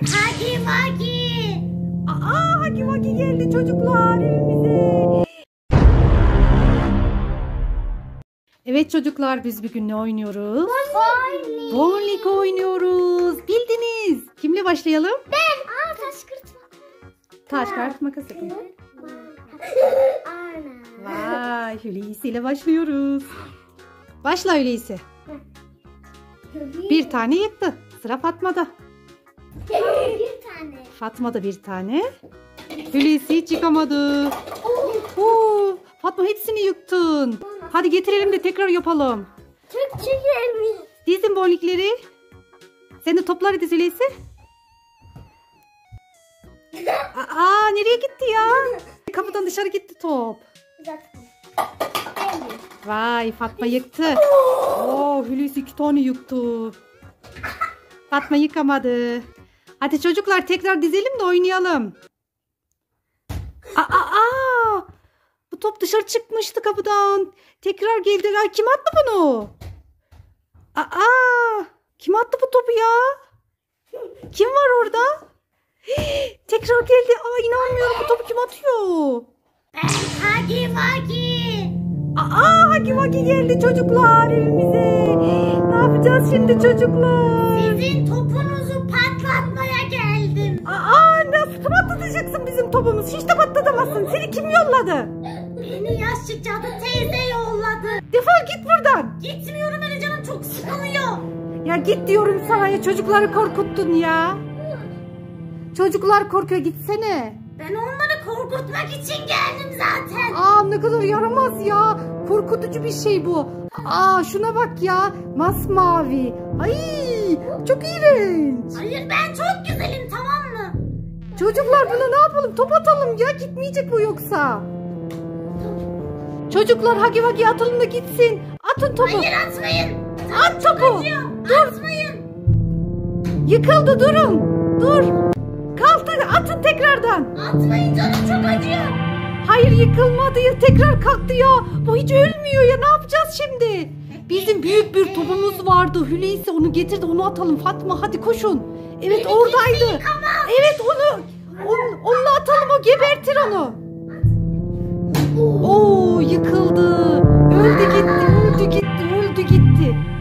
Hagi Vagi. Hagi Vagi geldi çocuklar evimize. Evet çocuklar, biz bugün ne oynuyoruz? Bowling. Bowling oynuyoruz. Bildiniz. Kimle başlayalım? Ben. Taş kırt makas. Taş kağıt makas yapalım. Vay, Hulusi ile başlıyoruz. Başla Hulusi. Bir tane yıktı. Sıra Fatma'da. Bir tane. Fatma da bir tane. Hulusi hiç yıkamadı. Oo, Fatma hepsini yıktın. Hadi getirelim de tekrar yapalım. Çok çekelim. Dizin bowlingleri. Sen de topları diz Hulusi. Nereye gitti ya? Kapıdan dışarı gitti top. Vay, Fatma yıktı. Hulusi 2 tane yıktı. Fatma yıkamadı. Hadi çocuklar tekrar dizelim de oynayalım. Bu top dışarı çıkmıştı kapıdan. Tekrar geldi. Kim attı bunu? Kim attı bu topu ya? Kim var orada? Tekrar geldi. İnanmıyorum, bu topu kim atıyor? Hagi Vagi. Hagi Vagi geldi çocuklar evimize. Ne yapacağız şimdi çocuklar? Sizin topunuzu patlatmaya geldim. Nasıl patlatacaksın bizim topumuz? Hiç de patlatamazsın. Seni kim yolladı? Beni yaşlı cadı teyze yolladı. Defol git buradan. Gitmiyorum, öyle canım çok sıkılıyor. Ya git diyorum sana ya, çocukları korkuttun ya. Çocuklar korkuyor, gitsene. Ben onları korkutmak için geldim zaten. Ne kadar yaramaz ya. Korkutucu bir şey bu. Şuna bak ya. Masmavi. Ay, çok iğrenç. Hayır, ben çok güzelim, tamam mı? Çocuklar buna ne yapalım? Top atalım ya. Gitmeyecek bu yoksa. Çocuklar Hagi Vagi atalım da gitsin. Atın topu. Hayır, atmayın. At topu. Dur. Atmayın. Yıkıldı, durun. Dur. Kalktı, atın tekrardan. Atmayın, canım çok acıyor. Hayır, yıkılmadı ya, tekrar kalktı ya. Bu hiç ölmüyor ya, ne yapacağız şimdi? Bizim büyük bir topumuz vardı. Hulusi onu getirdi, onu atalım. Fatma hadi koşun. Evet, oradaydı. Evet, onunla atalım, o gebertir onu. Yıkıldı. Öldü gitti.